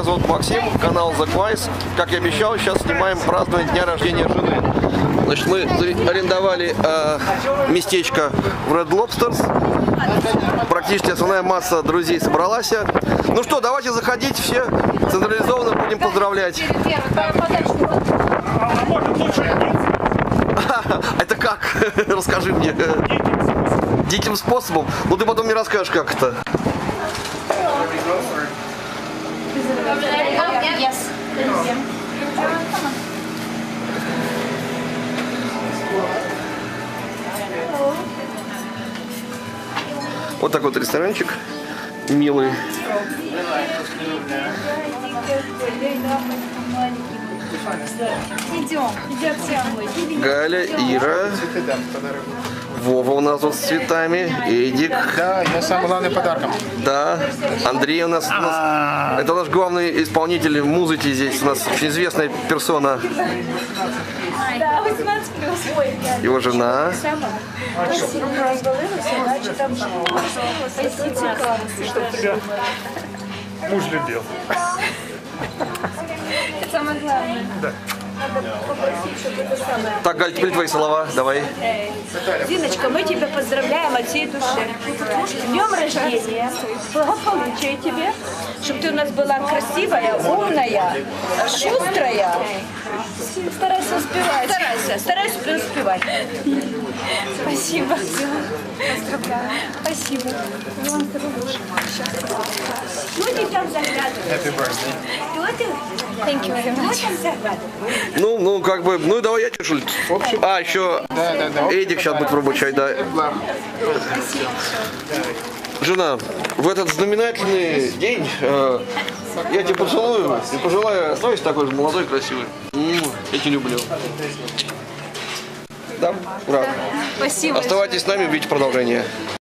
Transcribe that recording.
зовут Максим, канал The Quiz. Как и обещал, сейчас снимаем празднование дня рождения жены. Значит, мы арендовали местечко в Red Lobsters. Практически основная масса друзей собралась. Ну что, давайте заходить все, централизованно будем поздравлять. Это как? Расскажи мне. Диким способом? Ну ты потом мне расскажешь, как это. Вот такой вот ресторанчик милый. Галя, Ира, Вова у нас тут с цветами, Эдик. Да, я самый главный подарком. Да, Андрей у нас, это наш главный исполнитель музыки здесь, у нас очень известная персона. Его жена. Чтоб тебя муж любил. Это самое главное. Да. Так, Галь, теперь твои слова, давай. Зиночка, мы тебя поздравляем от всей души. С днем рождения, благополучия тебе, чтобы ты у нас была красивая, умная, шустрая. Старайся успевать. Старайся успевать. Спасибо. Поздравляю. Спасибо. Вам здоровья. Ну, ты там заглядываешь. Happy birthday. Thank you very much. Ну, как бы, ну давай я чешу. А, еще Да. Эдик сейчас будет пробовать чай, да. Жена, в этот знаменательный день я тебя поцелую и пожелаю оставайся такой же молодой, красивый. Я тебя люблю. Да? Ура. Спасибо. Оставайтесь с нами, увидите продолжение.